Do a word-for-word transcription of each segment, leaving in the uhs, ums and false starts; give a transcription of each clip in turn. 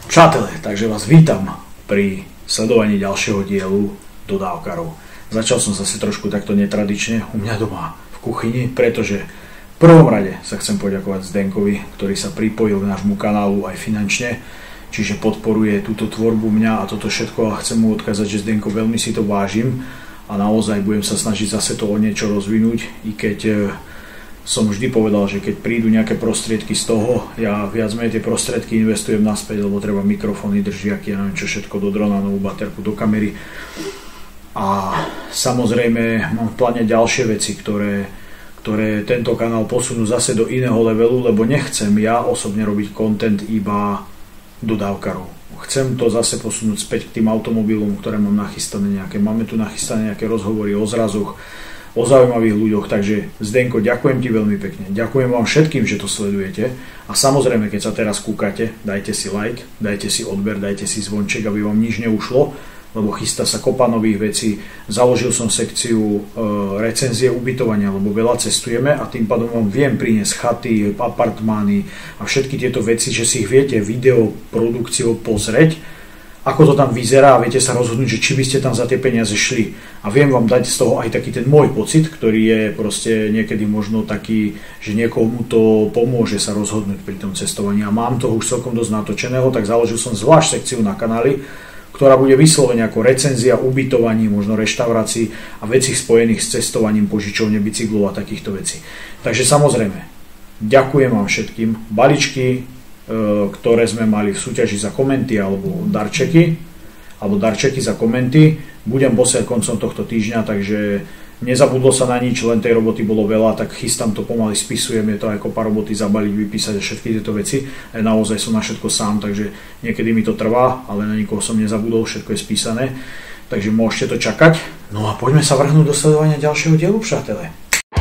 Přátelé, takže vás vítam pri sledovaní ďalšieho dielu Dodávkarov. Začal som zase trošku takto netradične u mňa doma v kuchyni, pretože v prvom rade sa chcem poďakovať Zdenkovi, ktorý sa pripojil k nášmu kanálu aj finančne, čiže podporuje túto tvorbu mňa a toto všetko a chcem mu odkázať, že Zdenko, veľmi si to vážim a naozaj budem sa snažiť zase to o niečo rozvinúť, i keď som vždy povedal, že keď prídu nejaké prostriedky z toho, ja viac menej tie prostriedky investujem naspäť, lebo treba mikrofóny, držiaky, ja neviem čo všetko, do drona, novú baterku, do kamery. A samozrejme mám v pláne ďalšie veci, ktoré, ktoré tento kanál posunú zase do iného levelu, lebo nechcem ja osobne robiť content iba dodávkarov. Chcem to zase posunúť späť k tým automobilom, ktoré mám nachystané nejaké. Máme tu nachystané nejaké rozhovory o zrazoch, o zaujímavých ľuďoch, takže Zdenko, ďakujem ti veľmi pekne. Ďakujem vám všetkým, že to sledujete a samozrejme, keď sa teraz kúkate, dajte si like, dajte si odber, dajte si zvonček, aby vám nič neušlo, lebo chystá sa kopa nových vecí. Založil som sekciu e, recenzie ubytovania, lebo veľa cestujeme a tým pádom vám viem priniesť chaty, apartmány a všetky tieto veci, že si ich viete videoprodukciou pozrieť, ako to tam vyzerá a viete sa rozhodnúť, že či by ste tam za tie peniaze šli. A viem vám dať z toho aj taký ten môj pocit, ktorý je proste niekedy možno taký, že niekomu to pomôže sa rozhodnúť pri tom cestovaní. A mám to už celkom dosť natočeného, tak založil som zvlášť sekciu na kanáli, ktorá bude vyslovene ako recenzia ubytovaní, možno reštaurácií a vecí spojených s cestovaním, požičovne bicyklov a takýchto vecí. Takže samozrejme, ďakujem vám všetkým. Baličky, ktoré sme mali v súťaži za komenty alebo darčeky, alebo darčeky za komenty, budem posiať koncom tohto týždňa, takže nezabudlo sa na nič, len tej roboty bolo veľa, tak chystám to pomaly, spisujem, je to aj kopa roboty zabaliť, vypísať a všetky tieto veci. A naozaj som na všetko sám, takže niekedy mi to trvá, ale na nikoho som nezabudol, všetko je spísané, takže môžete to čakať. No a poďme sa vrhnúť do sledovania ďalšieho dielu, přátelé.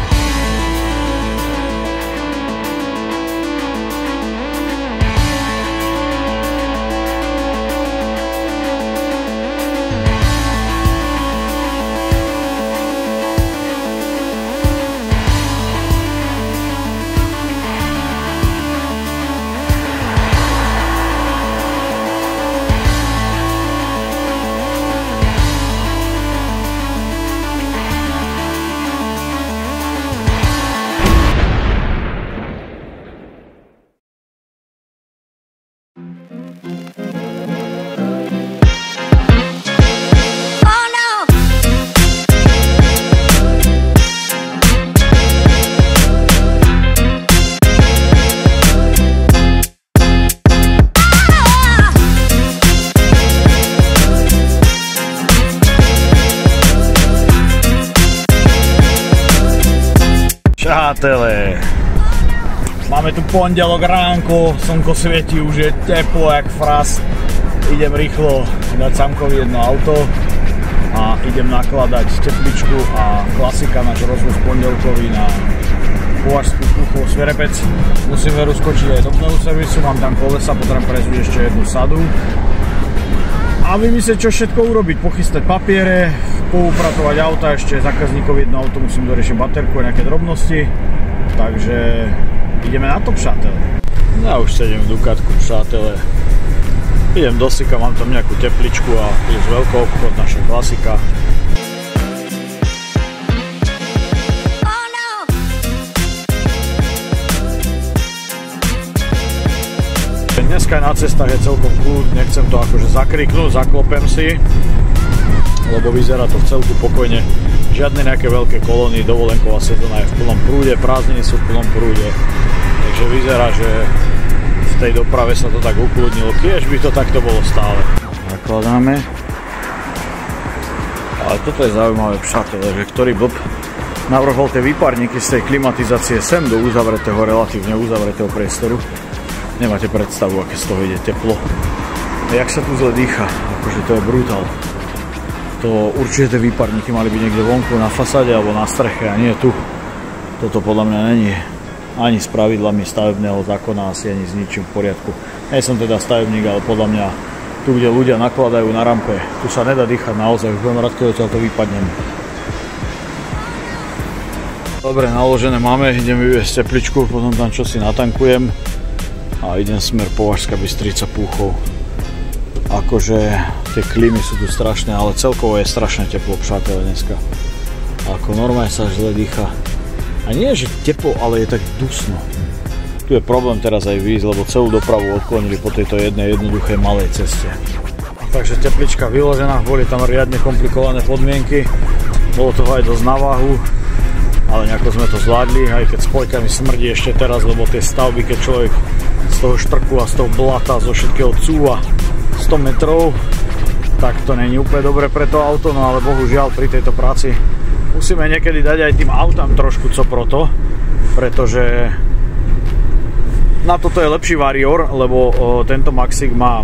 Přátelé, máme tu pondelok ránko, slnko svieti, už je teplo jak fras. Idem rýchlo dať Samkovi jedno auto a idem nakladať tepličku a klasika, náš rozvoz pondelkový na Považskú Púchov Sverepec. Musím veru skočiť aj do pneuservisu, mám tam kolesa, potrebujem prejsť ešte jednu sadu a vymyslieť, čo všetko urobiť, pochystať papiere, poupratovať auta, ešte zákazníkovi jedno auto musím doriešiť baterku a nejaké drobnosti, takže ideme na to, přátelé. Ja už sedím v Dukatku, přátelé. Idem do Sika, mám tam nejakú tepličku a plus veľký obchod, naša klasika. Dneska na cestách je celkom kľud, nechcem to akože zakriknúť, zaklopem si, lebo vyzerá to v celku pokojne. Žiadne nejaké veľké kolóny, dovolenková sezóna je v plnom prúde, prázdniny sú v plnom prúde, takže vyzerá, že v tej doprave sa to tak ukludnilo, kiež by to takto bolo stále. Nakladáme. Ale toto je zaujímavé, přátelé, že ktorý blb navrhol tie výparníky z tej klimatizácie sem do uzavretého, relatívne uzavretého priestoru. Nemáte predstavu, aké z toho ide teplo. A jak sa tu zle dýcha, akože to je brutál. To určite tie výparníky mali byť niekde vonku na fasáde alebo na streche a nie tu. Toto podľa mňa není ani s pravidlami stavebného zákona, asi ani s ničím v poriadku. Nie som teda stavebník, ale podľa mňa tu, kde ľudia nakladajú na rampe, tu sa nedá dýchať naozaj, už budem rád, keď odtiaľto vypadnem. Dobre, naložené máme, idem vyviesť tepličku, potom tam čosi natankujem a idem smer Považská Bystrica Púchov. Akože tie klímy sú tu strašné, ale celkovo je strašne teplo, přátelé, dneska. Ako normálne sa zle dýcha. A nie že teplo, ale je tak dusno. Tu je problém teraz aj výjsť, lebo celú dopravu odklonili po tejto jednej jednoduchej malej ceste. Takže teplička vyložená, boli tam riadne komplikované podmienky. Bolo toho aj dosť na váhu, ale nejako sme to zvládli, aj keď spojkami smrdí ešte teraz, lebo tie stavby, keď človek z toho štrku a z toho blata, zo všetkého cúva sto metrov, tak to není úplne dobre pre to auto, no ale bohužiaľ pri tejto práci musíme niekedy dať aj tým autám trošku coproto, pretože na toto je lepší Warrior, lebo o, tento Maxik má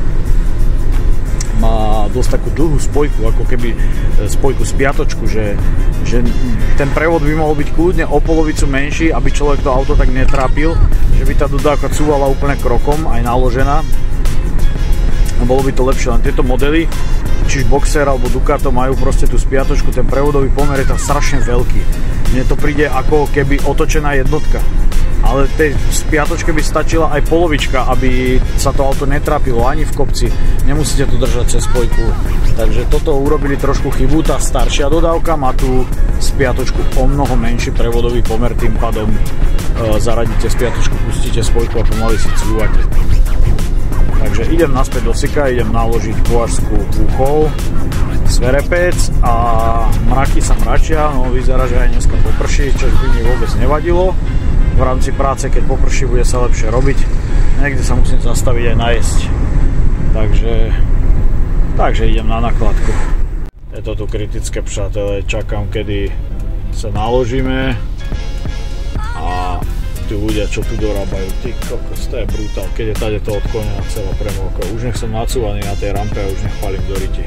má dosť takú dlhú spojku, ako keby spojku z piatočku, že, že ten prevod by mohol byť kľudne o polovicu menší, aby človek to auto tak netrápil, že by tá dodávka cúvala úplne krokom, aj naložená. A bolo by to lepšie, len tieto modely, čiž Boxer alebo Ducato majú proste tú spiatočku, ten prevodový pomer je tam strašne veľký. Mne to príde ako keby otočená jednotka. Ale tej spiatočke by stačila aj polovička, aby sa to auto netrápilo ani v kopci. Nemusíte to držať cez spojku. Takže toto urobili trošku chybu. Tá staršia dodávka má tú spiatočku o mnoho menší prevodový pomer, tým pádom e, zaradíte spiatočku, pustíte spojku a pomaly si cvúvate. Takže idem naspäť do Sika, idem naložiť Považskú Púchov, Sverepec a mraky sa mračia, no vyzerá, že aj dneska poprší, čo by mi vôbec nevadilo. V rámci práce, keď poprší, bude sa lepšie robiť. Niekde sa musím zastaviť aj najesť. Takže, takže idem na nakladku. Je to tu kritické, přátelé. Čakám, kedy sa naložíme a tí ľudia, čo tu dorábajú, ty kokos, to je brutál. Keď je tady to odklonená celá premávka. Už nech som nacúvaný na tej rampe a už nech palím do riti.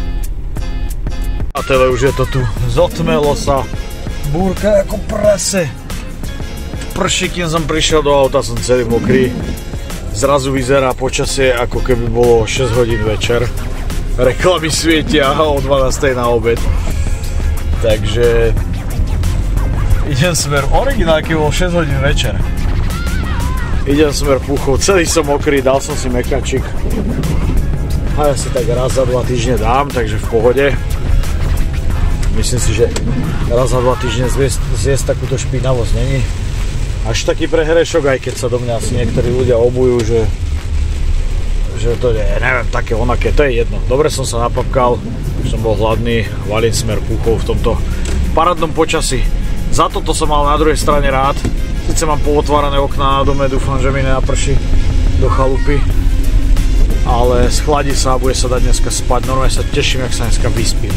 A tele už je to tu. Zotmelo sa. Búrka ako prase. Prší, kým som prišiel do auta, som celý mokrý. Zrazu vyzerá počasie, ako keby bolo šesť hodín večer. Reklamy svietia o dvanástej na obed. Takže idem smer, originálky bolo šesť hodín večer. Idem smer Púchov, celý som mokrý, dal som si mekačik. A ja si tak raz za dva týždne dám, takže v pohode. Myslím si, že raz za dva týždne zjesť, zjesť takúto špinavosť není až taký prehrešok, aj keď sa do mňa asi niektorí ľudia obujú, že, že to je, neviem, také onaké, to je jedno. Dobre som sa napapkal, už som bol hladný, valím smer Púchov v tomto parádnom počasí. Za toto som mal na druhej strane rád. Sice mám pootvárané okná na dome, dúfam, že mi nenaprší do chalupy, ale schladí sa a bude sa dať dneska spať. Normálne sa teším, jak sa dneska vyspím.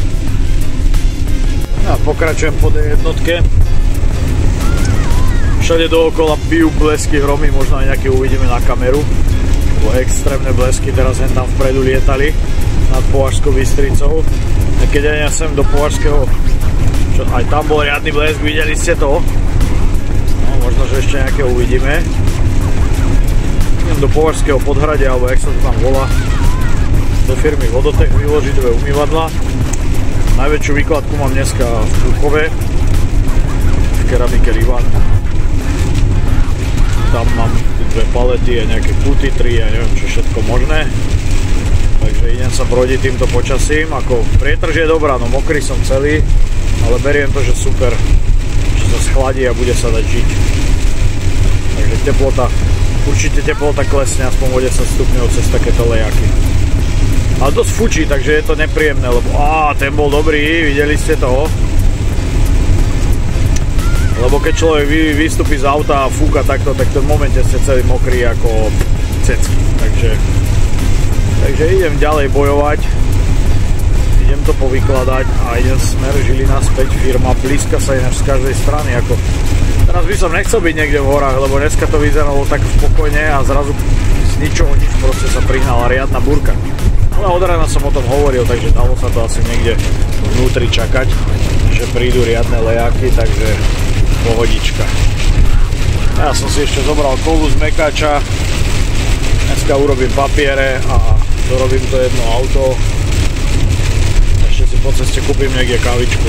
Ja pokračujem po tej jednotke. Všade dookola bijú blesky, hromy, možno aj nejaké uvidíme na kameru. Bo extrémne blesky teraz hen tam vpredu lietali nad Považskou Bystricou. A keď aj ja sem do Považského, čo, aj tam bol riadny blesk, videli ste to? No, možno, že ešte nejaké uvidíme. Idem do Považského Podhradia, alebo jak sa to tam volá, do firmy Vodotech vyložiť dve umývadla. Najväčšiu výkladku mám dneska v Púchove, v keramike Rivan. Tam mám dve palety a nejaké kuty, tri a neviem čo všetko možné. Takže idem sa brodiť týmto počasím. Ako prietrž je dobrá, no mokrý som celý, ale beriem to, že super, že sa schladí a bude sa dať žiť. Takže teplota, určite teplota klesne aspoň o desať stupňov cez takéto lejaky. Ale dosť fučí, takže je to nepríjemné, lebo á, ten bol dobrý, videli ste to? Lebo keď človek vy, vystúpi z auta a fúka takto, tak v tom momente ste celý mokrý ako cecky. Takže, takže idem ďalej bojovať, idem to povykladať a idem smer Žilina späť. Firma blízka sa ináč z každej strany. Ako... Teraz by som nechcel byť niekde v horách, lebo dneska to vyzeralo tak spokojne a zrazu z ničoho nič proste sa prihnala riadna búrka. Ale od rána som o tom hovoril, takže dalo sa to asi niekde vnútri čakať, že prídu riadne lejáky, takže pohodička. Ja som si ešte zobral kolu z mekača, dneska urobím papiere a dorobím to jedno auto. Ešte si po ceste kúpim niekde kávičku.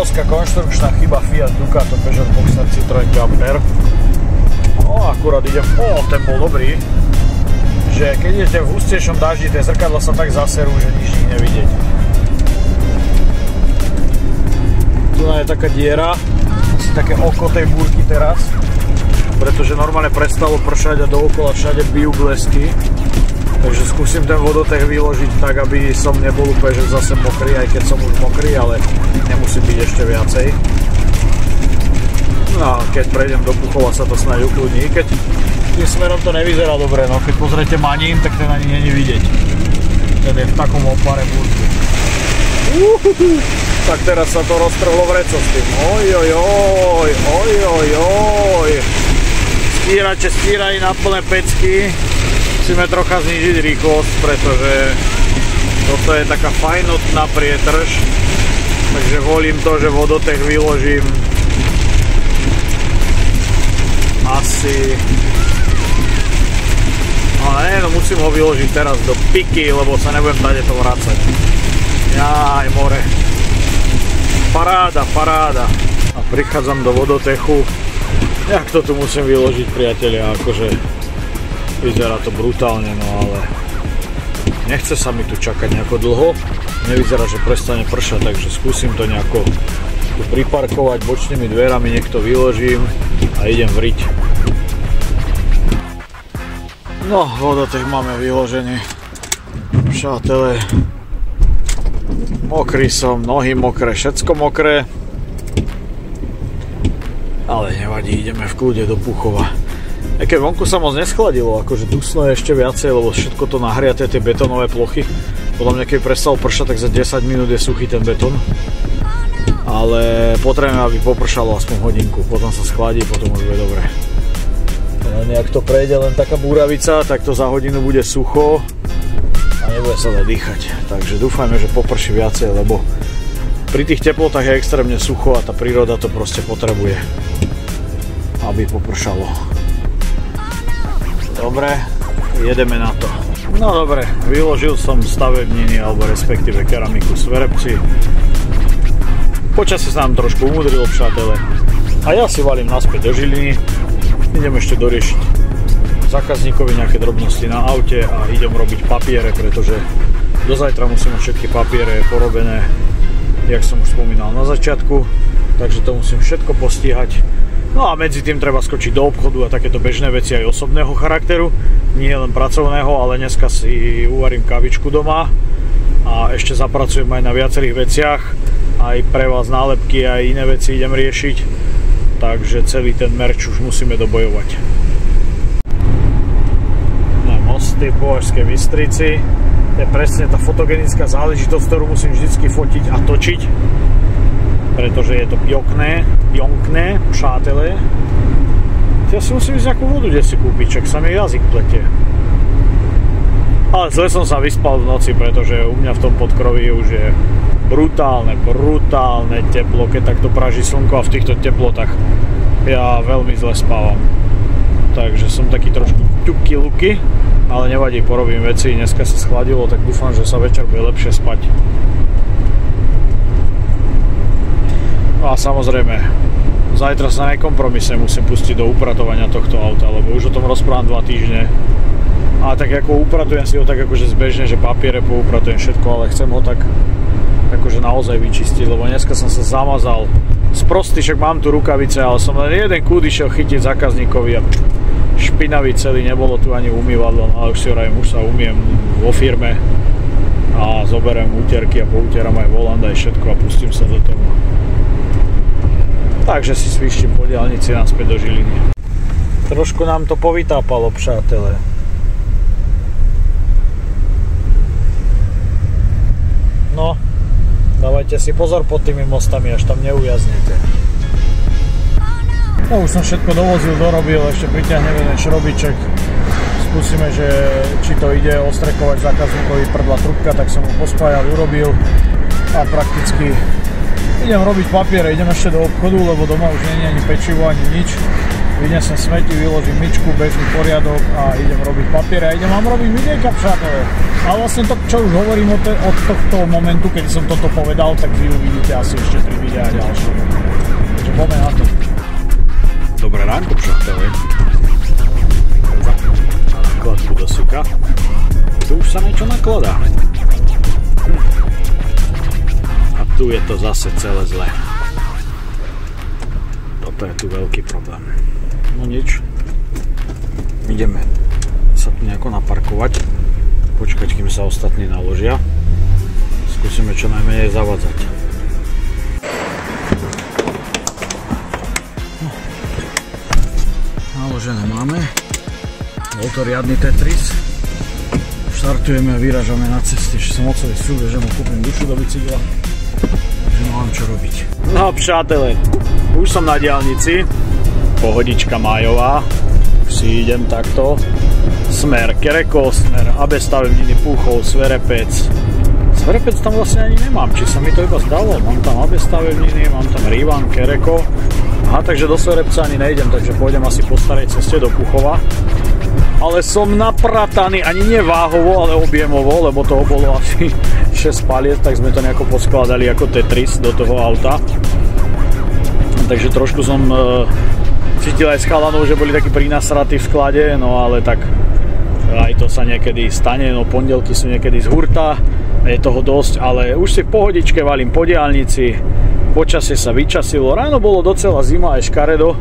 obrovská konštrukčná chyba Fiat Ducato Peugeot Boxster Citroën Jumper. No akurát idem, o, ten bol dobrý, že keď idete v hustejšom daždi, tie zrkadla sa tak zaserú, že nič nevidieť. Tu je taká diera, asi také oko tej búrky teraz, pretože normálne prestalo pršať a dookola všade bijú blesky. Takže skúsim ten vodotech vyložiť tak, aby som nebol úplne že zase mokrý, aj keď som už mokrý, ale nemusí byť ešte viacej. No a keď prejdem do Puchova, sa to snáď ukludní, keď tým smerom to nevyzerá dobre, no keď pozriete Manín, tak ten ani není vidieť. Ten je v takom opare búrky. Uhuhu. Tak teraz sa to roztrhlo vreco s tým. Ojojoj, ojojoj. Stírače stírají na plné pecky. Musíme trocha znížiť rýchlosť, pretože toto je taká fajnotná prietrž. Takže volím to, že vodotech vyložím asi... Ale nie, no musím ho vyložiť teraz do piky, lebo sa nebudem tady to vracať. Jaj, more. Paráda, paráda. A prichádzam do vodotechu. Jak to tu musím vyložiť, priatelia, akože vyzerá to brutálne, no ale nechce sa mi tu čakať nejako dlho. Nevyzerá, že prestane pršať, takže skúsim to nejako tu priparkovať bočnými dverami, nech to vyložím a idem vriť. No, vodotech máme vyložený. Přátelé, mokrý som, nohy mokré, všetko mokré. Ale nevadí, ideme v kľude do Puchova. Aj keď vonku sa moc neschladilo, akože dusno je ešte viacej, lebo všetko to nahriaté, tie betónové plochy. Podľa mňa, keď prestal pršať, tak za desať minút je suchý ten betón. Ale potrebujem, aby popršalo aspoň hodinku, potom sa schladí, potom už bude dobre. Ale nejak to prejde len taká búravica, tak to za hodinu bude sucho a nebude sa dať dýchať. Takže dúfajme, že poprší viacej, lebo pri tých teplotách je extrémne sucho a tá príroda to proste potrebuje, aby popršalo. Dobre, jedeme na to. No dobre, vyložil som stavebniny, alebo respektíve keramiku Sverepci. Počasie sa nám trošku umudrilo, přátelé. A ja si valím naspäť do Žiliny. Idem ešte doriešiť zákazníkovi nejaké drobnosti na aute a idem robiť papiere, pretože do zajtra musím mať všetky papiere porobené, jak som už spomínal na začiatku. Takže to musím všetko postihať. No a medzi tým treba skočiť do obchodu a takéto bežné veci aj osobného charakteru, nie len pracovného, ale dneska si uvarím kavičku doma a ešte zapracujem aj na viacerých veciach, aj pre vás nálepky, aj iné veci idem riešiť, takže celý ten merč už musíme dobojovať. Na mosty v Považskej Bystrici, to je presne tá fotogenická záležitosť, ktorú musím vždycky fotiť a točiť, pretože je to pjokné, pjonkné, přátelé. Ja si musím ísť nejakú vodu, kde si kúpiť, čak sa mi jazyk pletie. Ale zle som sa vyspal v noci, pretože u mňa v tom podkroví už je brutálne, brutálne teplo, keď takto praží slnko a v týchto teplotách ja veľmi zle spávam. Takže som taký trošku ťuky luky, ale nevadí, porobím veci, dneska sa schladilo, tak dúfam, že sa večer bude lepšie spať. No a samozrejme, zajtra sa nekompromisne musím pustiť do upratovania tohto auta, lebo už o tom rozprávam dva týždne. A tak ako upratujem si ho tak akože zbežne, že papiere poupratujem všetko, ale chcem ho tak akože naozaj vyčistiť, lebo dneska som sa zamazal sprostý, však mám tu rukavice, ale som len jeden kút išiel chytiť zákazníkovi a špinavý celý, nebolo tu ani umývadlo, ale už si hovorím, už sa umiem vo firme a zoberiem úterky a poutieram aj volant aj všetko a pustím sa do toho. Takže si svištím po diaľnici naspäť do Žiliny. Trošku nám to povytápalo, přátelé. No, dávajte si pozor pod tými mostami, až tam neujaznete. No, už som všetko dovozil, dorobil, ešte priťahneme ten šrobiček. Skúsime, že či to ide ostrekovať zákazníkovi prdla trubka, tak som ho pospájal, urobil a prakticky idem robiť papiere, idem ešte do obchodu, lebo doma už nie je ani pečivo, ani nič. vynesem smeti, vyložím myčku, bežný poriadok a idem robiť papiere a idem vám robiť videjka, přátelé. A vlastne to, čo už hovorím od, te, od tohto momentu, keď som toto povedal, tak vy uvidíte asi ešte tri videá ďalšie. Takže poďme na to. Dobré ránko, přátelé. Na nakladku do suka. Tu už sa niečo nakladá. Hm. A tu je to zase celé zlé. Toto je tu veľký problém. No nič. Ideme sa tu nejako naparkovať. Počkať, kým sa ostatní naložia. Skúsime čo najmenej zavadzať. No. Naložené máme. Bol to riadny Tetris. Štartujeme a vyražame na ceste. Ešte som mocový súbe, že mu kúpim dušu do bicykla. Takže mám čo robiť. No přátelé, už som na diaľnici. Pohodička májová. Už si idem takto. Smer Kereko, smer á bé stavebniny, Púchov, Sverepec. Sverepec tam vlastne ani nemám, či sa mi to iba zdalo. Mám tam á bé stavebniny, mám tam Rivan, Kereko. Aha, takže do Sverepca ani nejdem, takže pôjdem asi po starej ceste do Púchova. Ale som naprataný, ani nie váhovo, ale objemovo, lebo toho bolo asi šesť paliet, tak sme to nejako poskladali ako Tetris do toho auta. Takže trošku som e, cítil aj s chalanou, že boli takí prinasratí v sklade, no ale tak aj to sa niekedy stane, no pondelky sú niekedy z hurta, je toho dosť, ale už si v pohodičke valím po diaľnici, počasie sa vyčasilo, ráno bolo docela zima aj škaredo,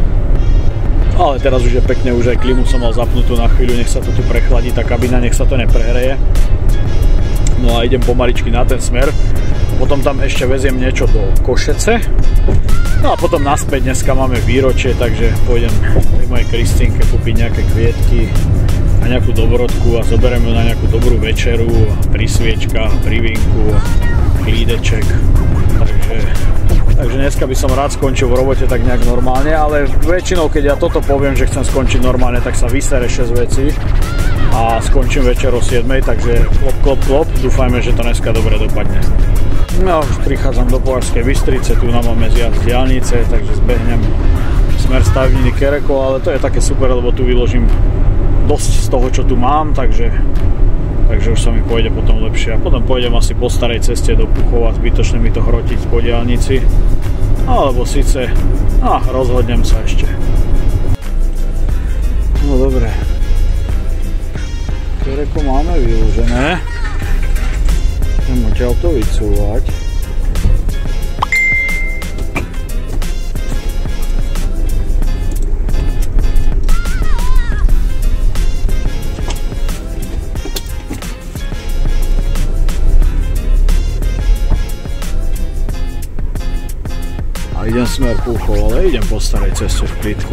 ale teraz už je pekne, už aj klimu som mal zapnutú na chvíľu, nech sa to tu prechladí, tá kabina, nech sa to neprehreje. No a idem pomaličky na ten smer, potom tam ešte veziem niečo do Košece, no a potom naspäť, dneska máme výročie, takže pôjdem pri mojej Kristínke kúpiť nejaké kvietky a nejakú dobrodku a zoberieme ju na nejakú dobrú večeru, pri sviečkách, pri vínku, klídeček, takže, takže dneska by som rád skončil v robote tak nejak normálne, ale väčšinou keď ja toto poviem, že chcem skončiť normálne, tak sa vysere šesť vecí a skončím večer o siedmej, takže klop, klop, klop, dúfajme, že to dneska dobre dopadne. No už prichádzam do Považskej Bystrice, tu nám máme zjazd z diaľnice, takže zbehnem smer stavebniny Kereko, ale to je také super, lebo tu vyložím dosť z toho, čo tu mám, takže, takže už sa mi pôjde potom lepšie. A potom pôjdem asi po starej ceste do Púchova, zbytočne mi to hrotiť po diaľnici, alebo síce, a rozhodnem sa ešte. No dobre, Kereko máme vyložené. Idem odtiaľ to vycúvať. A idem smer Púchov, ale idem po starej ceste v klídku.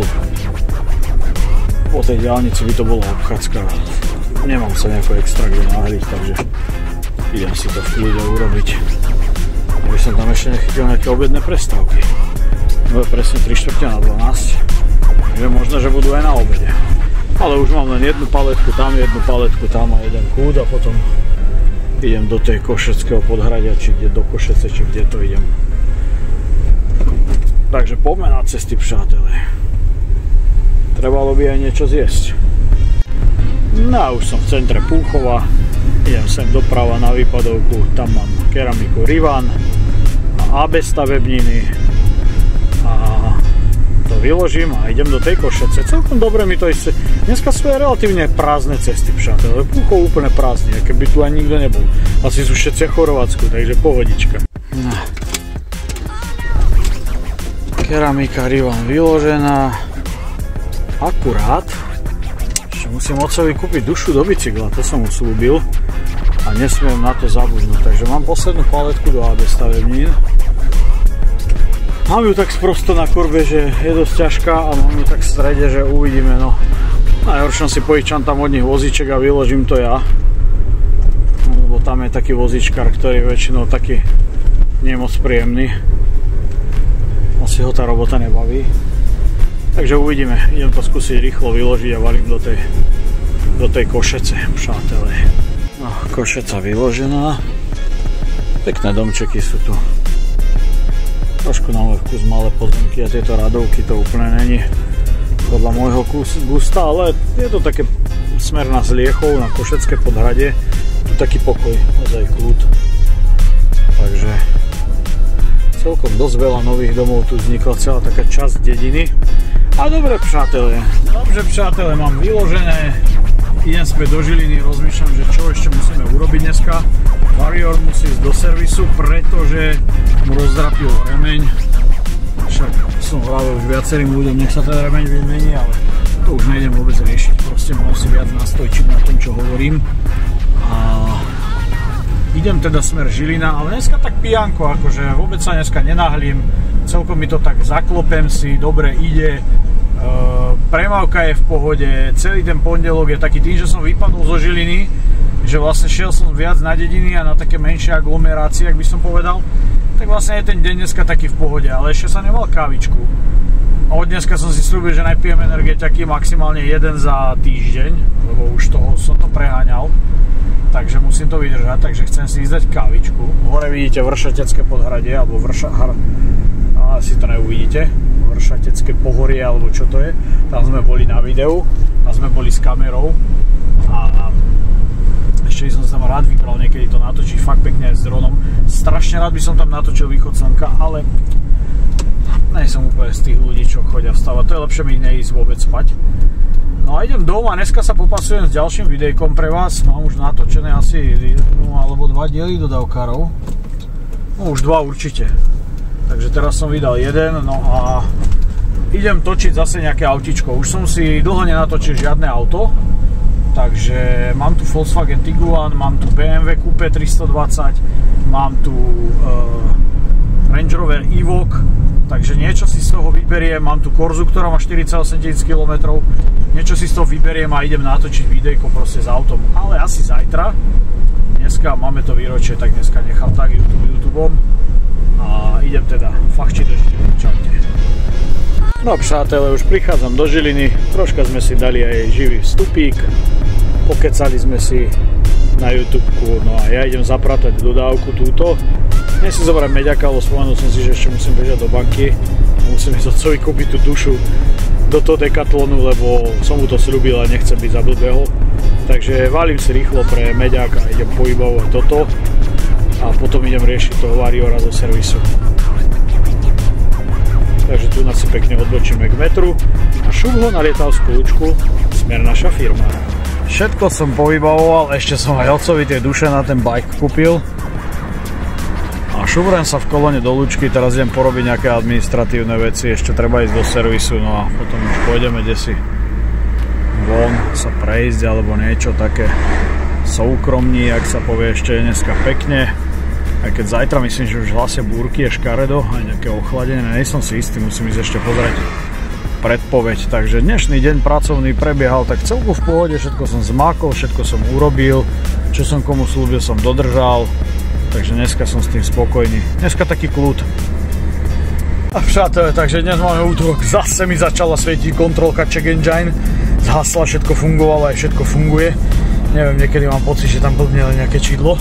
Po tej diaľnici by to bola obchádzka. Nemám sa nejako extra kde nahliť, takže idem si to v kľude urobiť. Aby som tam ešte nechytil nejaké obedné prestávky. No je presne tri štvrte na dvanásť. Takže možno, že budú aj na obede. Ale už mám len jednu paletku tam, jednu paletku tam a jeden kút a potom idem do tej Košeckého podhradia, či kde do Košece, či kde to idem. Takže poďme na cesty, přátelé. Trebalo by aj niečo zjesť. No už som v centre Púchova. Idem sem doprava na výpadovku, tam mám keramiku Rivan a á bé stavebniny a to vyložím a idem do tej Košece. Celkom dobre mi to isté. Dneska sú aj relatívne prázdne cesty, přátelé. Púchov úplne prázdne, keby tu ani nikto nebol. Asi sú všetci v Chorvátsku, takže pohodička. No. Keramika Rivan vyložená. Akurát musím otcovi kúpiť dušu do bicykla, to som mu slúbil a nesmiem na to zabudnúť, takže mám poslednú paletku do á bé stavebnín. Mám ju tak sprosto na korbe, že je dosť ťažká a mám ju tak v strede, že uvidíme, no najhoršom si požičam tam od nich vozíček a vyložím to ja, lebo tam je taký vozíčkar, ktorý je väčšinou taký nemoc príjemný, asi ho tá robota nebaví. Takže uvidíme, idem to skúsiť rýchlo vyložiť a valím do tej, do tej Košece, přátelé. No, Košeca vyložená. Pekné domčeky sú tu. Trošku na môj vkus malé pozemky a tieto radovky to úplne není podľa môjho gusta, ale je to také smer na Zliechov, na Košecké Podhradie. Tu taký pokoj, ozaj kľud. Takže celkom dosť veľa nových domov tu vznikla, celá taká časť dediny. A dobre, přátelé, dobre, přátelé, mám vyložené. Idem späť do Žiliny, rozmýšľam, že čo ešte musíme urobiť dneska. Warrior musí ísť do servisu, pretože mu rozdrapil remeň. Však som hlavil už viacerým ľuďom, nech sa ten remeň vymení, ale to už nejdem vôbec riešiť. Proste mám si viac nastojčiť na tom, čo hovorím. A idem teda smer Žilina, ale dneska tak pijanko, akože vôbec sa dneska nenahlím. Celkom mi to tak zaklopem si, dobre ide. Premávka je v pohode, celý ten pondelok je taký tým, že som vypadol zo Žiliny, že vlastne šiel som viac na dediny a na také menšie aglomerácie, ak by som povedal, tak vlastne je ten deň dneska taký v pohode, ale ešte som nemal kávičku. A od dneska som si slúbil, že najpijem energetiky maximálne jeden za týždeň, lebo už toho som to preháňal, takže musím to vydržať, takže chcem si ísť dať kávičku. Hore vidíte Vršatecké Podhradie, alebo Vrša... asi to neuvidíte. Vršatecké pohorie, alebo čo to je. Tam sme boli na videu, tam sme boli s kamerou a ešte som sa tam rád vybral niekedy to natočiť fakt pekne aj s dronom. Strašne rád by som tam natočil východ slnka, ale nie som úplne z tých ľudí, čo chodia vstávať. To je lepšie mi neísť vôbec spať. No a idem doma, dneska sa popasujem s ďalším videjkom pre vás. Mám už natočené asi jednu alebo dva diely dodávkarov. No už dva určite. Takže teraz som vydal jeden, no a idem točiť zase nejaké autičko. Už som si dlho nenatočil žiadne auto, takže mám tu Volkswagen Tiguan, mám tu bé em vé Coupe tristodvadsať, mám tu uh, Range Rover Evoque, takže niečo si z toho vyberiem, mám tu Corzu, ktorá má štyridsaťosem tisíc kilometrov, niečo si z toho vyberiem a idem natočiť videjko proste s autom, ale asi zajtra. Dneska máme to výročie, tak dneska nechám tak YouTube YouTubeom. A idem teda fachčiť do Žiliny. Čaute. No přátelé, už prichádzam do Žiliny, troška sme si dali aj živý vstupík, pokecali sme si na YouTubeku, no a ja idem zapratať dodávku túto. Dnes si zoberiem meďaka, ale spomenul som si, že ešte musím bežať do banky, musím ísť otcovi kúpiť tú dušu do toho Decathlonu, lebo som mu to sľúbil a nechcem byť za blbého. Takže valím si rýchlo pre meďak a idem povybavovať toto. A potom idem riešiť toho Warriora do servisu. Takže tu nás si pekne odbočíme k metru a šup ho na Lietavskú Lučku, smer naša firma. Všetko som povybavoval, ešte som aj otcovi tie duše na ten bike kúpil. A šubrem sa v kolone do Lučky, teraz idem porobiť nejaké administratívne veci, ešte treba ísť do servisu, no a potom už pôjdeme desi von sa prejsť alebo niečo také súkromní, ak sa povie, ešte je dneska pekne. Aj keď zajtra myslím, že už v hlase búrky je škaredo, aj nejaké ochladenie, nie som si istý, musím ísť ešte pozrieť predpoveď. Takže dnešný deň pracovný prebiehal tak celku v pohode, všetko som zmákol, všetko som urobil, čo som komu slúbil, som dodržal, takže dneska som s tým spokojný. Dneska taký kľud. A přátelé, takže dnes máme útorok, zase mi začala svietiť kontrolka Check Engine, zhasla, všetko fungovalo, aj všetko funguje. Neviem, niekedy mám pocit, že tam blbne nejaké čidlo.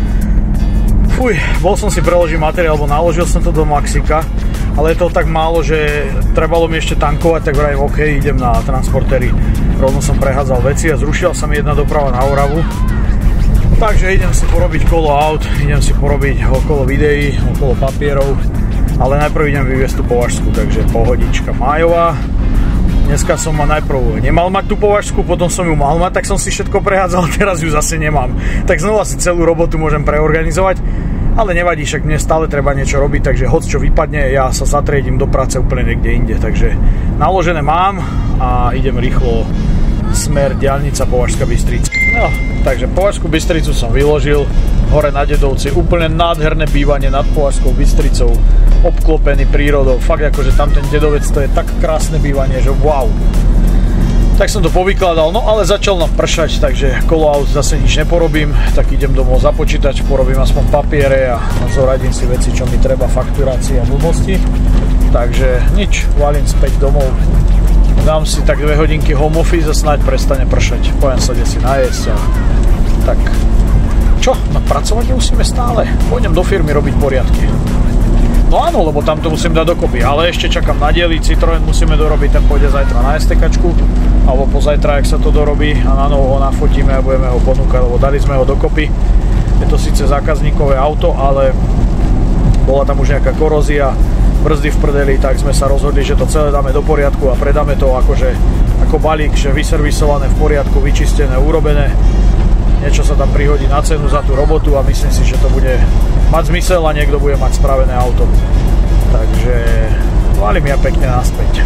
Fuj, bol som si preložiť materiál, lebo naložil som to do Maxika, ale je to tak málo, že trebalo mi ešte tankovať, tak vrajím, OK, idem na transportéry. Rovno som prehádzal veci a zrušila sa mi jedna doprava na Oravu. Takže idem si porobiť kolo aut, idem si porobiť okolo videí, okolo papierov, ale najprv idem vyviesť tú považskú, takže pohodička májová. Dneska som ma najprv nemal mať tú považskú, potom som ju mal mať, tak som si všetko prehádzal, teraz ju zase nemám. Tak znova si celú robotu môžem preorganizovať, ale nevadí, však mne stále treba niečo robiť, takže hoď čo vypadne, ja sa zatriedím do práce úplne niekde inde. Takže naložené mám a idem rýchlo smer diaľnica Považská Bystrica. No, takže Považskú Bystricu som vyložil, hore na Dedovci, úplne nádherné bývanie nad Považskou Bystricou, obklopený prírodou, fakt akože tam ten Dedovec to je tak krásne bývanie, že wow. Tak som to povykladal, no ale začal nám pršať, takže kolo aut zase nič neporobím, tak idem domov za počítač, porobím aspoň papiere a zoradím si veci, čo mi treba, fakturácie a blbosti. Takže nič, valím späť domov. Dám si tak dve hodinky home office a snáď prestane pršať. Pojem sa si najesť a tak. Čo? No pracovať nemusíme stále. Pôjdem do firmy robiť poriadky. No áno, lebo tam to musím dať dokopy, ale ešte čakám na diely, Citroen musíme dorobiť, ten pôjde zajtra na es té kačku, alebo pozajtra, ak sa to dorobí a na novo ho nafotíme a budeme ho ponúkať, lebo dali sme ho dokopy. Je to síce zákazníkové auto, ale bola tam už nejaká korózia, brzdy v prdeli, tak sme sa rozhodli, že to celé dáme do poriadku a predáme to akože ako balík, že vyservisované, v poriadku, vyčistené, urobené. Niečo sa tam prihodí na cenu za tú robotu a myslím si, že to bude mať zmysel a niekto bude mať spravené auto. Takže valím ja pekne naspäť.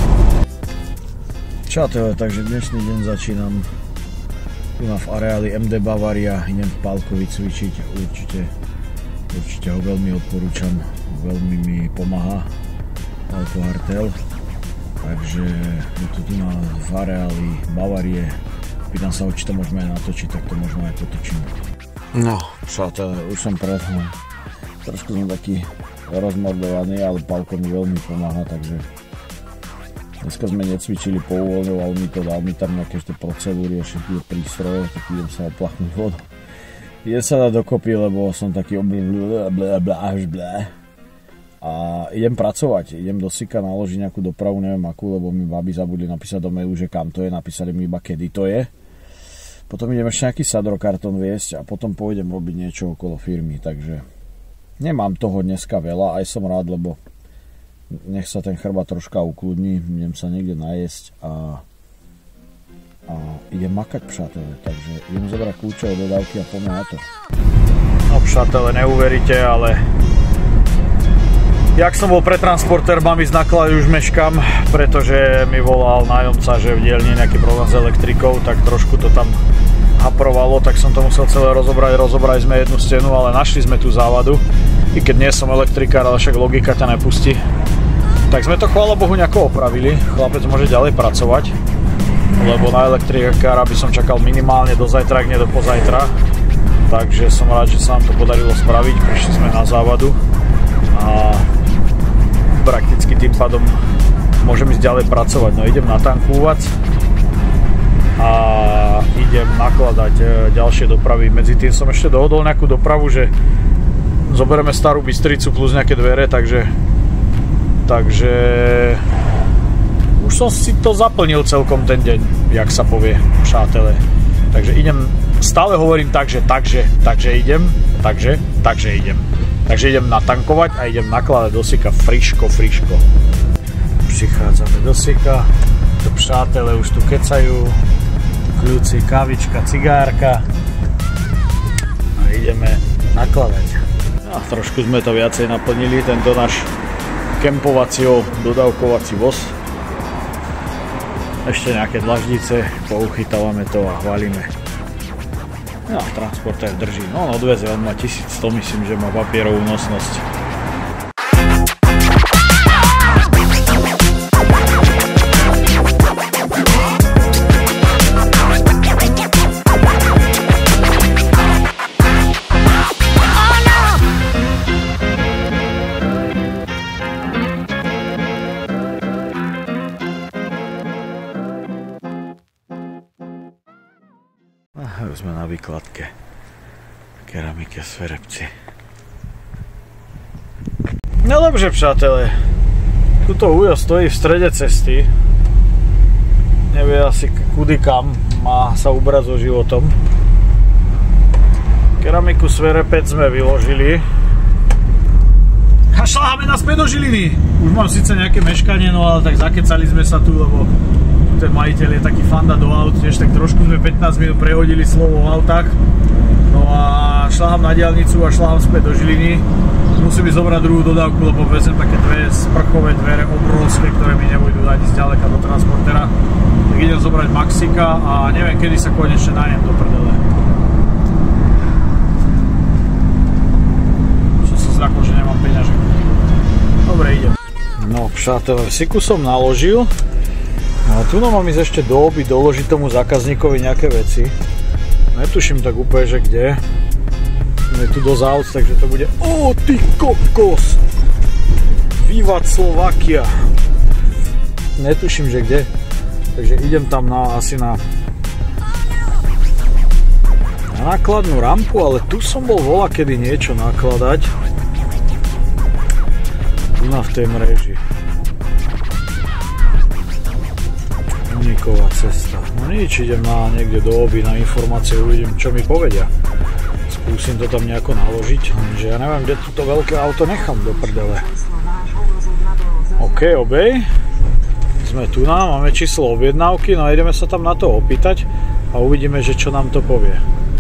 Čaute, takže dnešný deň začínam tu na v areáli em dé Bavaria, idem v Pálkovi cvičiť, určite, určite ho veľmi odporúčam, veľmi mi pomáha Pálko Hartel, takže je to tu na v areáli Bavarie. Pýtam sa, či to môžeme aj natočiť, tak to možno aj potočím. No, přátelé, už som pred, trošku som taký rozmordovaný, ale Pálko mi veľmi pomáha, takže dneska sme necvičili, pouvoľňoval mi to, dal mi tam nejaké ešte procedúry, ešte tie prístroje, tak idem sa oplachnúť vodu. Idem sa dať dokopy, lebo som taký blablabla. A idem pracovať, idem do Sika naložiť nejakú dopravu, neviem akú, lebo mi babi zabudli napísať do mailu, že kam to je, napísali mi iba kedy to je. Potom idem ešte nejaký sadrokartón viesť a potom pôjdem robiť niečo okolo firmy, takže nemám toho dneska veľa, aj som rád, lebo nech sa ten chrbát troška ukludní, idem sa niekde najesť a, a idem makať, přátelé, takže idem zobrať kľúče od dodávky a poďme na to. No přátelé, neuveríte, ale jak som bol pre transportér, mám ísť na klade, už meškam, pretože mi volal nájomca, že v dielni nejaký problém s elektrikou, tak trošku to tam haprovalo, tak som to musel celé rozobrať, rozobrali sme jednu stenu, ale našli sme tú závadu, i keď nie som elektrikár, ale však logika ťa nepustí. Tak sme to, chvála Bohu, nejako opravili, chlapec môže ďalej pracovať, lebo na elektrikára by som čakal minimálne do zajtra, ak nie do pozajtra, takže som rád, že sa nám to podarilo spraviť, prišli sme na závadu a prakticky tým pádom môžem ísť ďalej pracovať. No idem natankúvať a idem nakladať ďalšie dopravy. Medzi tým som ešte dohodol nejakú dopravu, že zoberieme Starú Bystricu plus nejaké dvere, takže takže už som si to zaplnil celkom ten deň, jak sa povie, přátelé. Takže idem, stále hovorím tak, že takže, takže idem, takže, takže idem. Takže idem natankovať a idem nakladať do Sika friško, friško. Prichádzame do Sika, to přátelé už tu kecajú, kľúci, kávička, cigárka a ideme nakladať. A trošku sme to viacej naplnili, tento náš kempovacio-dodávkovací voz. Ešte nejaké dlaždice, pouchytávame to a chválime. No, transportér drží, no on odveze, on má tisícsto, myslím, že má papierovú nosnosť. Už sme na výkladke keramiky a sverebci. No dobře, přátelé, tuto ujo stojí v strede cesty, nevie asi kudy kam, má sa ubrať so životom. Keramiku, sverepec sme vyložili a šláme naspäť do Žiliny. Už mám síce nejaké meškanie, no ale tak zakecali sme sa tu, lebo ten majiteľ je taký fanda do aut, tiež tak trošku sme pätnásť minút prehodili slovo o autách. No a šľahám na diaľnicu a šľahám späť do Žiliny. Musím ísť zobrať druhú dodávku, lebo vezem také dve sprchové dvere obrovské, ktoré mi nebudú ani zďaleka do transportera. Tak idem zobrať Maxika a neviem, kedy sa konečne najem do prdele. Som sa zľakol, že nemám peňažek. Dobre, idem. No, přátelé, Siku som naložil. A tu no mám ísť ešte do oby, doložiť tomu zákazníkovi nejaké veci. Netuším tak úplne, že kde. Je tu dosť aut, takže to bude... Ó, ty kokos! Vivat Slovakia! Netuším, že kde. Takže idem tam na, asi na... na nákladnú rampu, ale tu som bol voľakedy niečo nakladať. Tu na v tej mreži. Uniková cesta. No nič, idem na niekde do oby na informácie, uvidím, čo mi povedia. Skúsim to tam nejako naložiť, že ja neviem, kde toto veľké auto nechám do prdele. OK, obej. Sme tu na, máme číslo objednávky, no ideme sa tam na to opýtať a uvidíme, že čo nám to povie.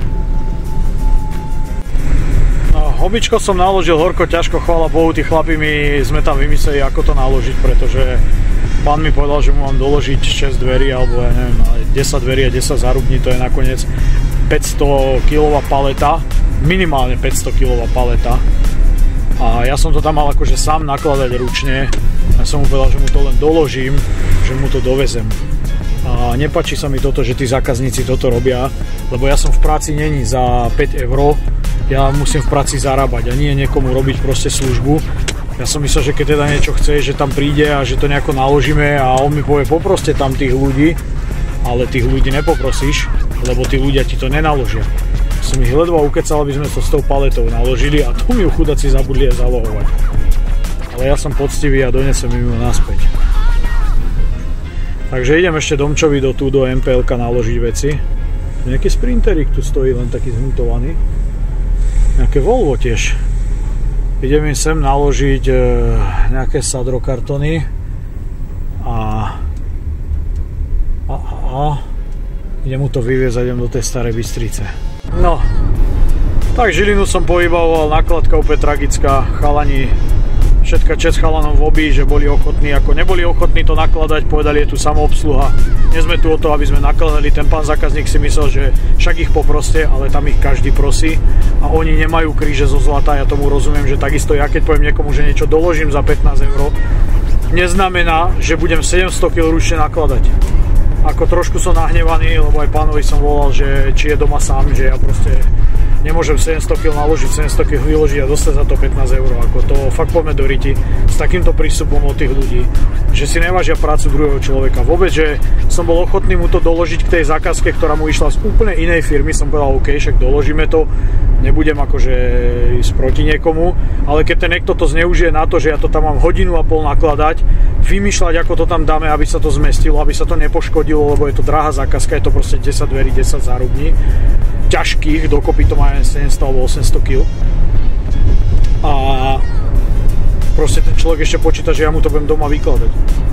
No, običko som naložil horko ťažko, chvála Bohu, tí chlapi mi sme tam vymysleli, ako to naložiť, pretože pán mi povedal, že mu mám doložiť šesť dverí, alebo ja neviem, desať dverí a desať zárubní, to je nakoniec päťsto kilová paleta, minimálne päťsto kilová paleta. A ja som to tam mal akože sám nakladať ručne. Ja som mu povedal, že mu to len doložím, že mu to dovezem. A nepáči sa mi toto, že tí zákazníci toto robia, lebo ja som v práci není za päť eur, ja musím v práci zarábať a nie niekomu robiť proste službu. Ja som myslel, že keď teda niečo chce, že tam príde a že to nejako naložíme a on mi povie, poproste tam tých ľudí, ale tých ľudí nepoprosíš, lebo tí ľudia ti to nenaložia. Som ich ledva ukecal, aby sme to s tou paletou naložili a tu mi ju chudáci zabudli aj zalohovať. Ale ja som poctivý a donesem im ju naspäť. Takže idem ešte domčovi do tu do em pé elka naložiť veci. Nejaký sprinterik tu stojí, len taký zhnutovaný. Nejaké Volvo tiež. Idem im sem naložiť e, nejaké sadro kartony a, a, a, a idem mu to vyviezť a idem do tej Starej Bystrice. No, tak Žilinu som pohybavoval, nakladka úplne tragická, chalani, všetka česť chalanom v obi, že boli ochotní, ako neboli ochotní to nakladať, povedali, je tu samoobsluha, nie sme tu o to, aby sme nakladali, ten pán zákazník si myslel, že však ich poproste, ale tam ich každý prosí a oni nemajú kríže zo zlata, ja tomu rozumiem, že takisto ja keď poviem niekomu, že niečo doložím za pätnásť eur, neznamená, že budem sedemsto kilogramov ručne nakladať. Ako trošku som nahnevaný, lebo aj pánovi som volal, že či je doma sám, že ja proste nemôžem sedemsto kilogramov naložiť, sedemsto kilogramov vyložiť a dostať za to pätnásť eur. Ako to fakt poďme do riti s takýmto prístupom od tých ľudí, že si nevážia prácu druhého človeka. Vôbec, že som bol ochotný mu to doložiť k tej zákazke, ktorá mu išla z úplne inej firmy, som povedal, OK, však doložíme to, nebudem akože ísť proti niekomu, ale keď ten niekto to zneužije na to, že ja to tam mám hodinu a pol nakladať, vymýšľať, ako to tam dáme, aby sa to zmestilo, aby sa to nepoškodilo, lebo je to drahá zákazka, je to proste desať dverí, desať zárubní, ťažkých, dokopy to má sedemsto alebo osemsto kilogramov. A proste ten človek ešte počíta, že ja mu to budem doma vykladať.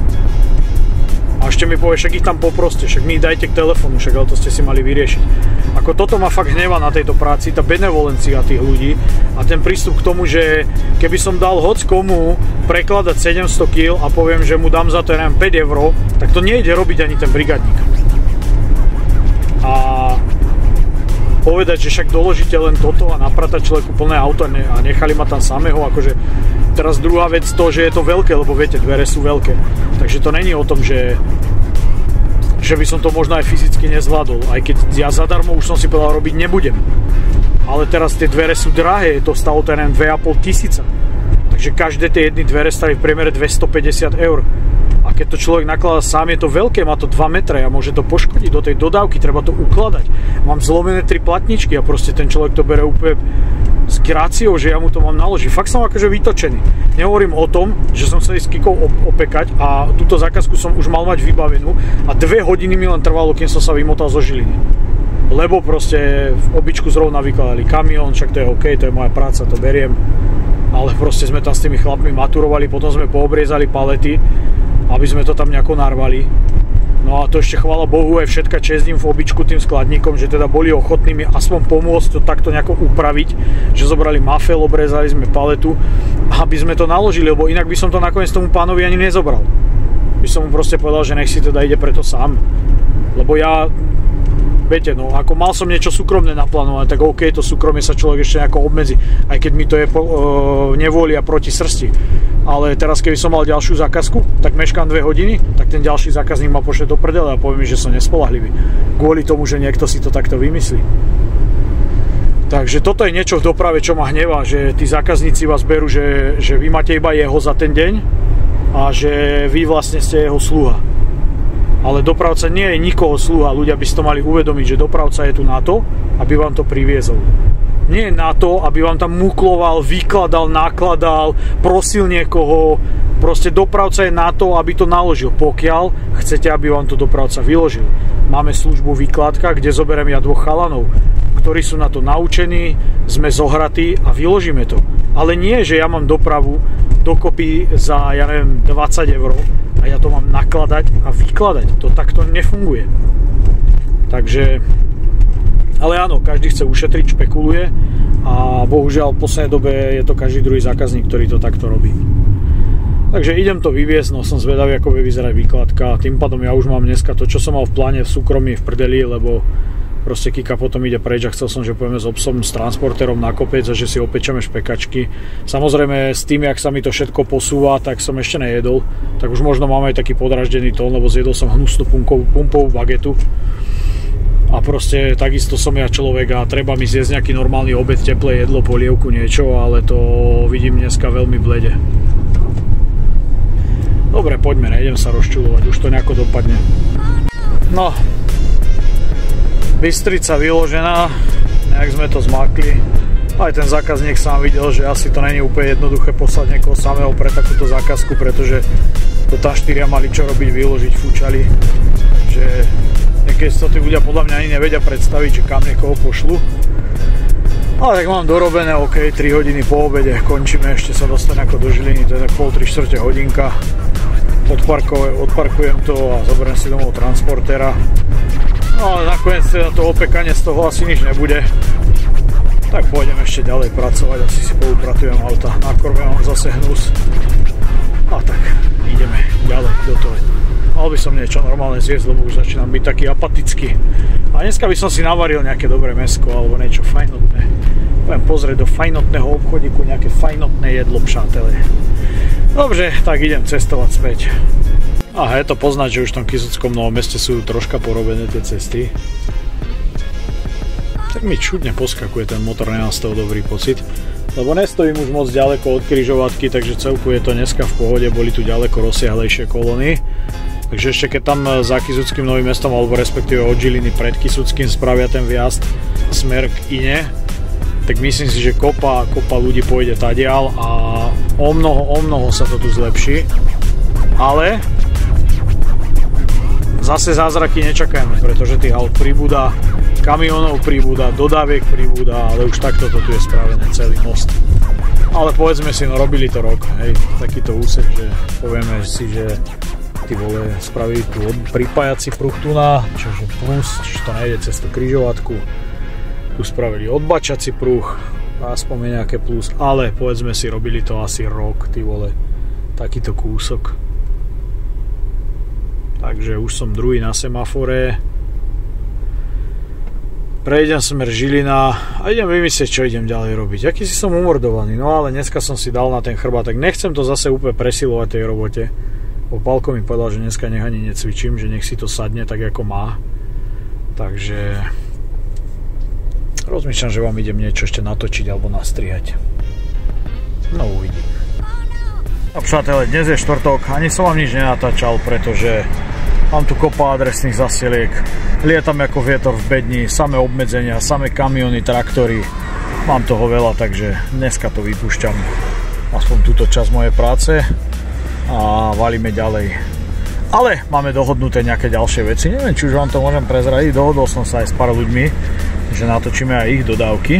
A ešte mi povie, však ich tam poproste, však mi ich dajte k telefónu, však ale to ste si mali vyriešiť. Ako toto ma fakt hneva na tejto práci, tá benevolencia tých ľudí a ten prístup k tomu, že keby som dal hoc komu prekladať sedemsto kilogramov a poviem, že mu dám za to, neviem, päť eur, tak to nejde robiť ani ten brigadník. A povedať, že však doložíte len toto a napratať človeku plné auto a nechali ma tam samého, akože teraz druhá vec to, že je to veľké, lebo viete, dvere sú veľké, takže to není o tom, že že by som to možno aj fyzicky nezvládol, aj keď ja zadarmo už som si povedal robiť nebudem, ale teraz tie dvere sú drahé, to stalo ten dve a pol tisíca, takže každé tie jedny dvere staví v priemere dvestopäťdesiat eur. A keď to človek nakladá sám, je to veľké, má to dva metre a môže to poškodiť do tej dodávky, treba to ukladať. Mám zlomené tri platničky a proste ten človek to bere úplne s gráciou, že ja mu to mám naložiť. Fakt som akože vytočený. Nehovorím o tom, že som sa s Kikou opekať a túto zákazku som už mal mať vybavenú a dve hodiny mi len trvalo, kým som sa vymotal zo Žiliny. Lebo proste v običku zrovna vykladali kamión, však to je OK, to je moja práca, to beriem. Ale proste sme tam s tými chlapmi maturovali, potom sme poobriezali palety, aby sme to tam nejako narvali. No a to ešte chvála Bohu aj všetka česť im v običku tým skladníkom, že teda boli ochotní mi aspoň pomôcť to takto nejako upraviť, že zobrali mafel, obrezali sme paletu, aby sme to naložili, lebo inak by som to nakoniec tomu pánovi ani nezobral. By som mu proste povedal, že nech si teda ide preto sám. Lebo ja, viete, no ako mal som niečo súkromné naplánované, tak OK, to súkromie sa človek ešte nejako obmedzi, aj keď mi to je po, e, nevôli a proti srsti. Ale teraz keby som mal ďalšiu zákazku, tak meškám dve hodiny, tak ten ďalší zákazník ma pošle do prdele a povie mi, že som nespoľahlivý. Kvôli tomu, že niekto si to takto vymyslí. Takže toto je niečo v doprave, čo ma hnevá, že tí zákazníci vás berú, že, že vy máte iba jeho za ten deň a že vy vlastne ste jeho sluha. Ale dopravca nie je nikoho sluha, ľudia by si to mali uvedomiť, že dopravca je tu na to, aby vám to priviezol. Nie na to, aby vám tam mukloval, vykladal, nakladal, prosil niekoho. Proste dopravca je na to, aby to naložil. Pokiaľ chcete, aby vám to dopravca vyložil. Máme službu výkladka, kde zoberiem ja dvoch chalanov, ktorí sú na to naučení, sme zohratí a vyložíme to. Ale nie, že ja mám dopravu dokopy za, ja neviem, dvadsať eur a ja to mám nakladať a vykladať. To takto nefunguje. Takže, ale áno, každý chce ušetriť, špekuluje a bohužiaľ v poslednej dobe je to každý druhý zákazník, ktorý to takto robí. Takže idem to vyviesť, no som zvedavý, ako bude vyzerať výkladka. Tým pádom ja už mám dneska to, čo som mal v pláne v súkromí v prdeli, lebo proste Kika potom ide preč a chcel som, že pôjdeme s obsom, s transportérom na kopec a že si opečeme špekačky. Samozrejme s tým, jak sa mi to všetko posúva, tak som ešte nejedol. Tak už možno mám aj taký podraždený tón, lebo zjedol som hnusnú pumpovú, pumpovú bagetu. A proste takisto som ja človek a treba mi zjesť nejaký normálny obed, teplé jedlo, polievku, niečo, ale to vidím dneska veľmi blede. Dobre, poďme, nejdem sa rozčulovať, už to nejako dopadne. No, Bystrica vyložená, nejak sme to zmakli. Aj ten zákazník sám videl, že asi to není úplne jednoduché poslať niekoho samého pre takúto zákazku, pretože to tam štyria mali čo robiť, vyložiť, fúčali. Takže niekedy sa tí ľudia podľa mňa ani nevedia predstaviť, že kam niekoho pošlu. Ale tak mám dorobené, ok, tri hodiny po obede, končíme, ešte sa dostane ako do Žiliny, to je tak pol, tri štvrte hodinka. Odparkujem to a zoberiem si domov transportéra. No ale nakoniec teda to opekanie z toho asi nič nebude. Tak pôjdem ešte ďalej pracovať, asi si poupratujem auta. Na korbe mám zase hnus. A tak, ideme ďalej do toho. Mal by som niečo normálne zjesť, lebo už začínam byť taký apatický. A dneska by som si navaril nejaké dobré mäsko alebo niečo fajnotné. Budem pozrieť do fajnotného obchodíku nejaké fajnotné jedlo, přátelé. Dobre, tak idem cestovať späť. A je to poznať, že už v tom Kysuckom Novom Meste sú troška porobené tie cesty. Tak mi čudne poskakuje ten motor, nemám z toho dobrý pocit. Lebo nestojím už moc ďaleko od križovatky, takže celku je to dneska v pohode, boli tu ďaleko rozsiahlejšie kolóny. Takže ešte keď tam za Kysuckým Novým Mestom, alebo respektíve od Žiliny pred Kysuckým spravia ten vjazd smer k Ine, tak myslím si, že kopa, kopa ľudí pôjde tadiaľ a o mnoho, o mnoho sa to tu zlepší. Ale zase zázraky nečakajme, pretože tých aut pribúda, kamionov pribúda, dodáviek pribúda, ale už takto to tu je spravené, celý most. Ale povedzme si, no robili to rok, hej, takýto úsek, že povieme si, že ty vole, spravili tu pripájací pruh tu na, čiže plus, čiže to nejde cez tú križovatku. Tu spravili odbačací pruh, aspoň nejaké plus, ale povedzme si, robili to asi rok, ty vole, takýto kúsok. Takže už som druhý na semafore. Prejdem smer Žilina a idem vymyslieť, čo idem ďalej robiť. Aký si som umordovaný, no ale dneska som si dal na ten chrbát, tak nechcem to zase úplne presilovať tej robote. Bo Pálko mi povedal, že dneska nech ani necvičím, že nech si to sadne tak, ako má. Takže rozmýšľam, že vám idem niečo ešte natočiť alebo nastrihať. No uvidím. A přátelé, dnes je štvrtok, ani som vám nič nenatáčal, pretože mám tu kopa adresných zasieliek. Lietam ako vietor v bedni, samé obmedzenia, samé kamiony, traktory. Mám toho veľa, takže dneska to vypúšťam. Aspoň túto časť mojej práce a valíme ďalej. Ale máme dohodnuté nejaké ďalšie veci. Neviem, či už vám to môžem prezradiť. Dohodol som sa aj s pár ľuďmi, že natočíme aj ich dodávky.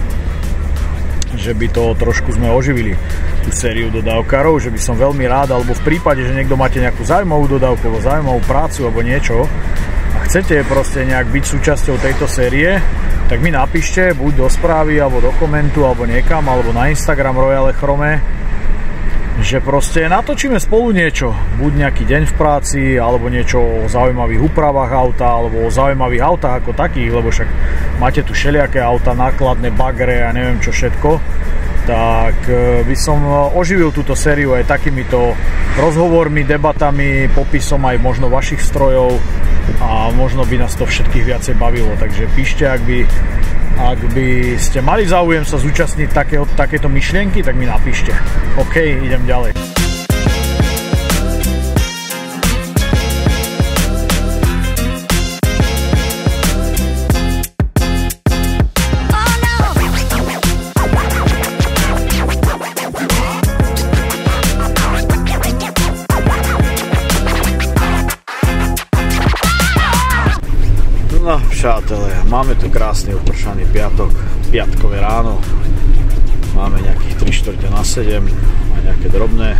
Že by to trošku sme oživili, tú sériu dodávkarov, že by som veľmi rád, alebo v prípade, že niekto máte nejakú zaujímavú dodávku, alebo zaujímavú prácu, alebo niečo a chcete proste nejak byť súčasťou tejto série, tak mi napíšte buď do správy, alebo do komentu, alebo niekam, alebo na Instagram Royale Chrome, že proste natočíme spolu niečo, buď nejaký deň v práci, alebo niečo o zaujímavých úpravách auta, alebo o zaujímavých autách ako takých, lebo však máte tu všelijaké auta, nákladné bagre a neviem čo všetko, tak by som oživil túto sériu aj takýmito rozhovormi, debatami, popisom aj možno vašich strojov a možno by nás to všetkých viacej bavilo, takže píšte, ak by Ak by ste mali záujem sa zúčastniť také, takéto myšlienky, tak mi napíšte. OK, idem ďalej. máme tu krásny upršaný piatok, piatkové ráno. Máme nejakých tri štvrte na sedem a nejaké drobné.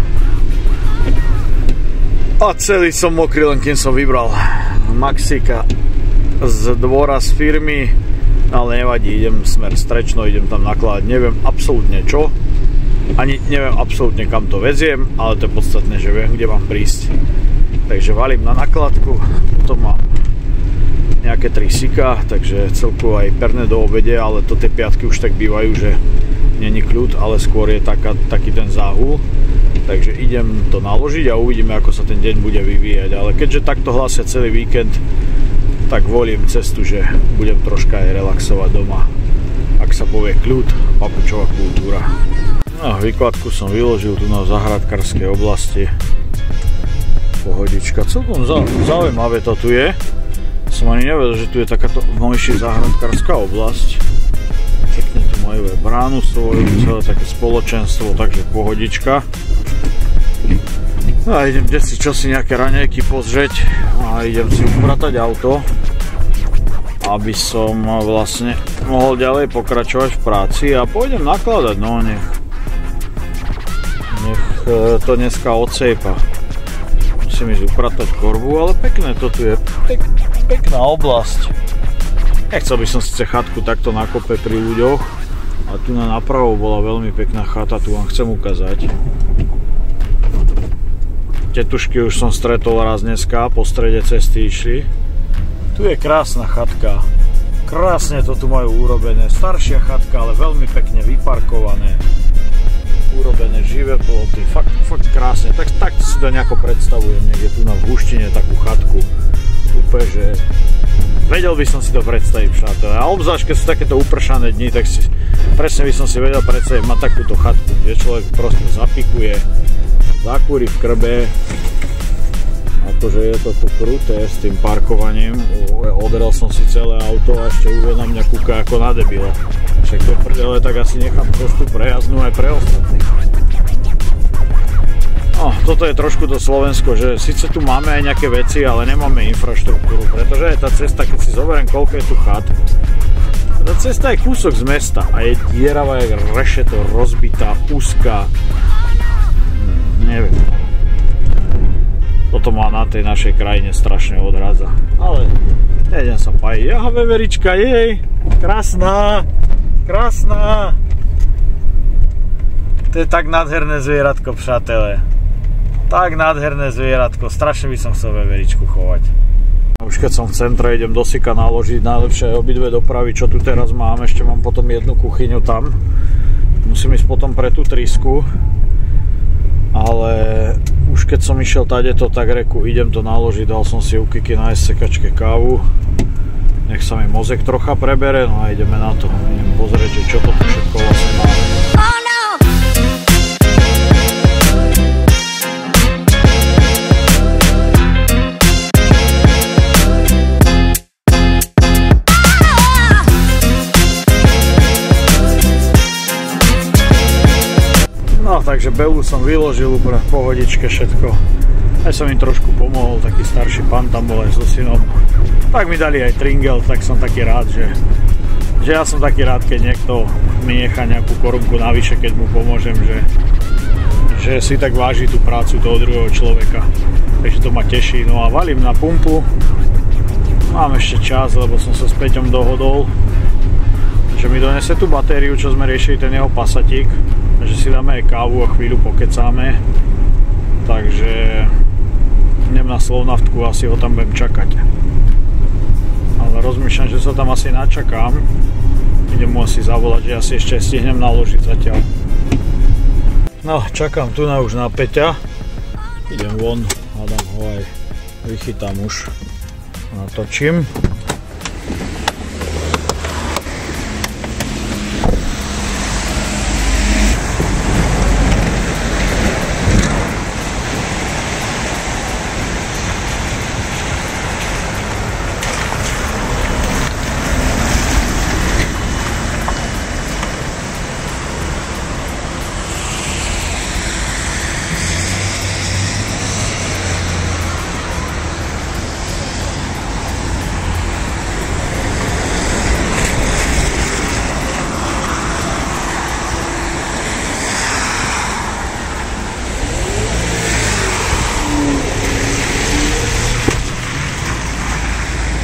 A celý som mokrý, len kým som vybral Maxika z dvora z firmy, ale nevadí, idem smer strečno, idem tam nakladať, neviem absolútne čo, ani neviem absolútne kam to veziem, ale to je podstatné, že viem, kde mám prísť. Takže valím na nakladku, potom mám nejaké trisika, takže celkovo aj perné do obede, ale to tie piatky už tak bývajú, že není kľud, ale skôr je taká, taký ten záhul. Takže idem to naložiť a uvidíme, ako sa ten deň bude vyvíjať. Ale keďže takto hlásia celý víkend, tak volím cestu, že budem troška aj relaxovať doma. Ak sa povie kľud, papučová kultúra. No, výkladku som vyložil tu na záhradkárskej oblasti. Pohodička, celkom zaujímavé to tu je. Som ani nevedel, že tu je takáto Mojši záhradkárska oblasť. Pekne tu majú aj bránu svoju, celé také spoločenstvo, takže pohodička. No a idem si čosi nejaké raňajky pozrieť a idem si upratať auto, aby som vlastne mohol ďalej pokračovať v práci a pôjdem nakladať, no nech, nech to dneska odsejpa. Musím ísť upratať korbu, ale pekné to tu je, Pek, pekná oblasť. Nechcel by som síce chatku takto na kope pri ľuďoch, a tu na napravo bola veľmi pekná chata, tu vám chcem ukázať. Tetušky už som stretol raz dneska, po strede cesty išli. Tu je krásna chatka, krásne to tu majú urobené, staršia chatka, ale veľmi pekne vyparkované. Urobené živé ploty, fakt, fakt krásne, tak, tak si to nejako predstavujem, niekde tu na Huštine takú chatku, úplne, že vedel by som si to predstaviť, přátelé, a obzvlášť keď sú takéto upršané dni, tak si, presne by som si vedel predstaviť mať takúto chatku, kde človek proste zapikuje, zakúri v krbe, akože je to tu kruté s tým parkovaním, odrel som si celé auto a ešte Uve na mňa kúka ako na debila. Však to prdele, tak asi nechám cestu prejazdnú aj pre ostatných. No, toto je trošku to Slovensko, že síce tu máme aj nejaké veci, ale nemáme infraštruktúru, pretože je tá cesta, keď si zoberiem, koľko je tu chat, tá cesta je kúsok z mesta a je dieravá, jak rešeto, rozbitá, úzka, hm, neviem. Toto ma na tej našej krajine strašne odrádza, ale nejdem sa pájiť. Jaha, veverička, jej, krásna, krásna. To je tak nádherné zvieratko, přátelé. Tak nádherné zvieratko, strašne by som chcel veveričku chovať. Už keď som v centre, idem do Sika naložiť najlepšie obidve dopravy, čo tu teraz mám. Ešte mám potom jednu kuchyňu tam. Musím ísť potom pre tú trysku. Ale už keď som išiel tadeto, tak reku, idem to naložiť, dal som si u Kiky na sekačke kávu. Nech sa mi mozek trocha prebere, no a ideme na to. Idem pozrieť, že čo to tu všetko vlastne máme. No, takže Belu som vyložil úplne v pohodičke všetko. Aj som im trošku pomohol, taký starší pán tam bol aj so synom. Tak mi dali aj tringel, tak som taký rád, že, že ja som taký rád, keď niekto mi nechá nejakú korunku navyše, keď mu pomôžem, že, že si tak váži tú prácu toho druhého človeka. Takže to ma teší. No a valím na pumpu. Mám ešte čas, lebo som sa s Peťom dohodol, že mi donese tú batériu, čo sme riešili, ten jeho pasatík. Takže si dáme aj kávu a chvíľu pokecáme. Takže idem na Slovnaftku, asi ho tam budem čakať. Ale rozmýšľam, že sa tam asi načakám. Idem mu asi zavolať, že asi ešte stihnem naložiť zatiaľ. No, čakám tu na už na Peťa. Idem von, hádam ho aj vychytám už. Natočím.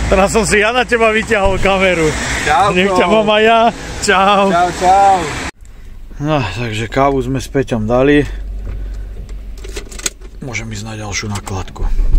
Teraz som si ja na teba vyťahol kameru. Čau. Nech ťa mám aj ja. Čau. Čau, čau. No, takže kávu sme s Peťom dali. Môžem ísť na ďalšiu nakladku.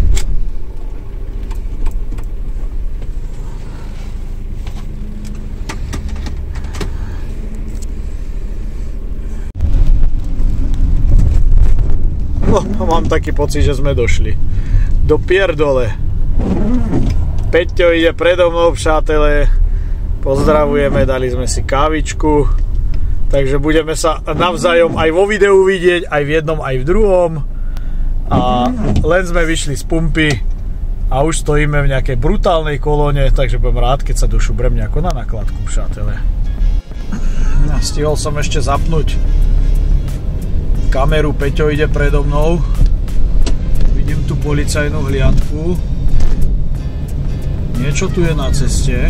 No, mám taký pocit, že sme došli do pierdole. Peťo ide predo mnou, přátelé. Pozdravujeme, dali sme si kávičku. Takže budeme sa navzájom aj vo videu vidieť, aj v jednom, aj v druhom. A len sme vyšli z pumpy a už stojíme v nejakej brutálnej kolóne, takže budem rád, keď sa došubrem nejako na nakladku, přátelé. Stihol som ešte zapnúť kameru, Peťo ide predo mnou. Vidím tu policajnú hliadku. Niečo tu je na ceste.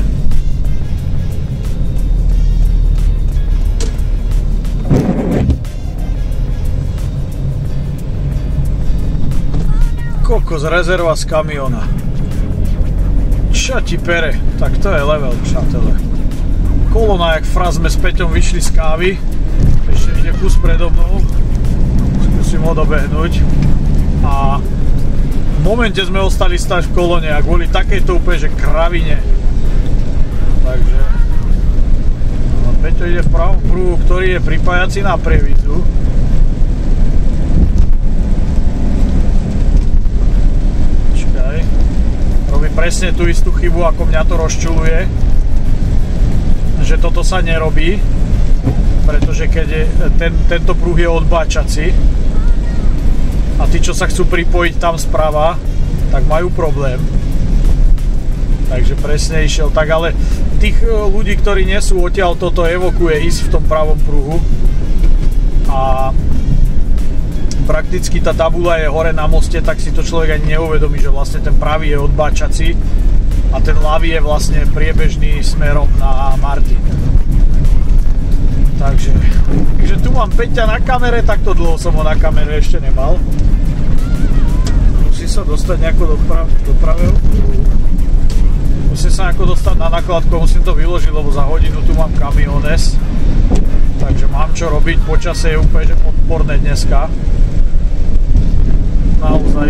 Kokos, rezerva z kamiona. Čo ti pere? Tak to je level, přátelé. Kolona, jak fraz, sme s Peťom vyšli z kávy. Ešte ide kus predo mnou. Skúsim ho dobehnúť. A v momente sme ostali stať v kolóne a kvôli takejto úplne, že kravine. Takže Peťo ide v pravom pruhu, ktorý je pripájací na prievidzu. Čakaj. Robí presne tú istú chybu, ako mňa to rozčuľuje. Že toto sa nerobí. Pretože keď je, ten, tento pruh je odbáčací a tí, čo sa chcú pripojiť tam sprava, tak majú problém. Takže presne išiel tak, ale tých ľudí, ktorí nie sú odtiaľ, toto evokuje ísť v tom pravom pruhu a prakticky tá tabula je hore na moste, tak si to človek ani neuvedomí, že vlastne ten pravý je odbáčací a ten ľavý je vlastne priebežný smerom na Martin. Takže, takže tu mám Peťa na kamere, takto dlho som ho na kamere ešte nemal. Musí sa dostať nejako do, prav, do pravého pruhu. Musím sa nejako dostať na nakladku, musím to vyložiť, lebo za hodinu tu mám kamiones. Takže mám čo robiť, počasie je úplne že podporné dneska. Naozaj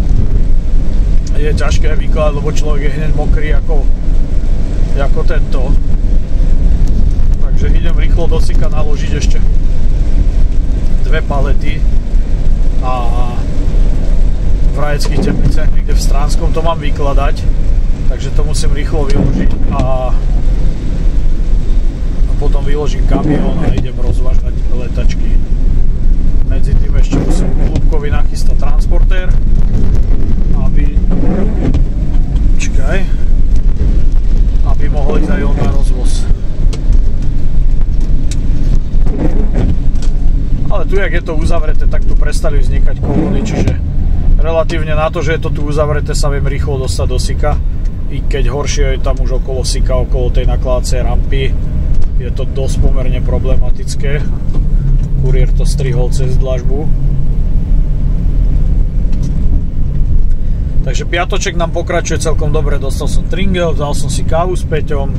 je ťažké vykladať, lebo človek je hneď mokrý ako, ako tento. Takže idem rýchlo do Sika naložiť ešte dve palety a v Rajeckých Tepliciach, niekde v Stránskom to mám vykladať, takže to musím rýchlo vyložiť a, a potom vyložím kamión a idem rozvážať letačky. Medzi tým ešte musím Ľubkovi nachystať transportér, aby čakaj, aby mohol ísť aj on na rozvoz. Ale tu, jak je to uzavreté, tak tu prestali vznikať kolóny, čiže relatívne na to, že je to tu uzavreté, sa viem rýchlo dostať do Sika. I keď horšie je tam už okolo Sika, okolo tej nakladacej rampy, je to dosť pomerne problematické. Kuriér to strihol cez dlažbu. Takže piatoček nám pokračuje celkom dobre, dostal som tringel, dal som si kávu s Peťom.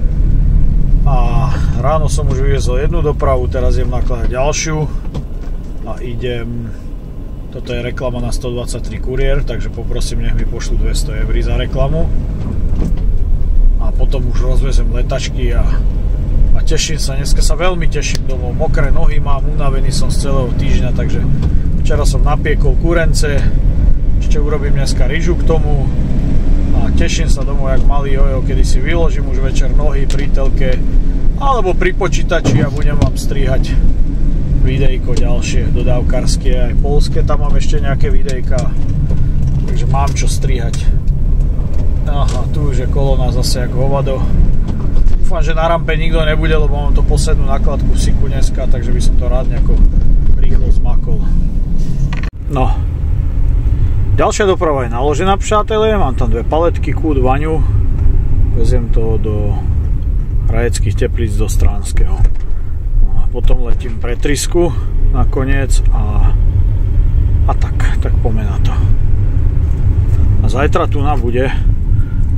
A ráno som už vyviezol jednu dopravu, teraz idem nakladať ďalšiu a idem, toto je reklama na stodvadsaťtri kuriér, takže poprosím, nech mi pošlú dvesto eur za reklamu a potom už rozvezem letačky a, a teším sa, dneska sa veľmi teším domov, mokré nohy mám, unavený som z celého týždňa, takže včera som napiekol kurence, ešte urobím dneska ryžu k tomu a teším sa domov jak malý jojo, kedy si vyložím už večer nohy pri telke alebo pri počítači a budem vám strihať videjko ďalšie dodávkarské, aj poľské, tam mám ešte nejaké videjka, takže mám čo strihať. Aha, tu už je kolóna zase jak hovado. Dúfam, že na rampe nikto nebude, lebo mám to poslednú nakladku v Siku dneska, takže by som to rád nejako rýchlo zmakol. No, ďalšia doprava je naložená, přátelé, mám tam dve paletky, kút, vaňu, veziem to do Rajeckých Teplíc do Stránskeho. A potom letím pre Trysku nakoniec a, a tak, tak poďme na to. A zajtra tu na bude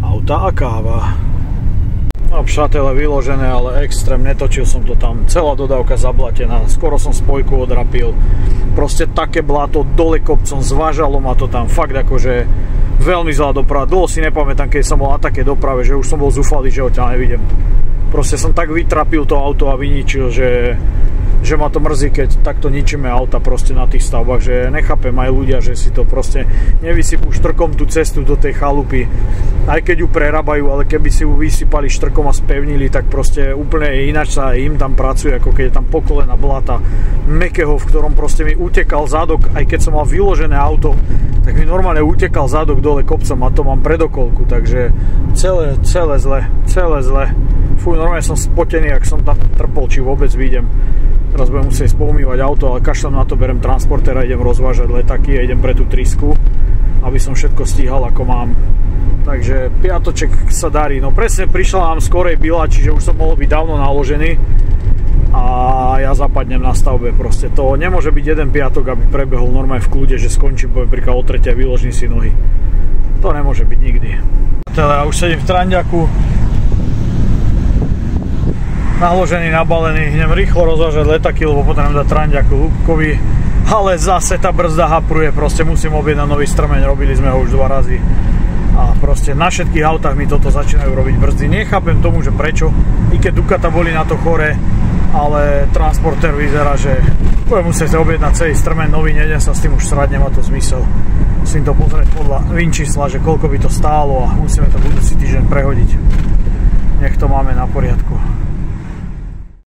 auta a káva. No, šatele vyložené, ale extrém, netočil som to tam, celá dodávka zablatená, skoro som spojku odrapil, proste také bláto, dole kopcom, zvážalo ma to tam, fakt akože veľmi zlá doprava, dlho si nepamätám, keď som bol na takej doprave, že už som bol zúfalý, že ho ťa nevidím. Proste som tak vytrapil to auto a vyničil, že že ma to mrzí, keď takto ničíme auta proste na tých stavbách, že nechápem aj ľudia, že si to proste nevysypú štrkom tú cestu do tej chalupy, aj keď ju prerábajú, ale keby si ju vysypali štrkom a spevnili, tak proste úplne ináč sa im tam pracuje, ako keď je tam pokolená blata mäkkého, v ktorom proste mi utekal zadok, aj keď som mal vyložené auto, tak mi normálne utekal zadok dole kopcom a to mám predokolku, takže celé, celé zle, celé zle. Fú, normálne som spotený, ak som tam trpol, či vôbec vyjdem. Teraz budem musieť spoumývať auto, ale kašľam na to, berem transportér a idem rozvážať letáky a idem pre tú trysku, aby som všetko stíhal ako mám. Takže piatoček sa darí. No presne prišla nám skorej byla, čiže už som mohol byť dávno naložený a ja zapadnem na stavbe. Proste to nemôže byť jeden piatok, aby prebehol normálne v kľude, že skončím napríklad o tretej a vyložím si nohy. To nemôže byť nikdy. Teda ja už sedím v tranďaku, naložený, nabalený, idem rýchlo rozvážať letáky, lebo potrebujem dať tranďaku Ľubkovi, ale zase tá brzda hapruje, proste musím objednať nový strmeň, robili sme ho už dva razy a proste na všetkých autách mi toto začínajú robiť brzdy, nechápem tomu, že prečo, i keď Ducata boli na to chore, ale transportér vyzerá, že budem musieť objednať celý strmeň nový, nejdem sa s tým už srať, nemá to zmysel, musím to pozrieť podľa vinčísla, že koľko by to stálo a musíme to budúci týždeň prehodiť, nech to máme na poriadku.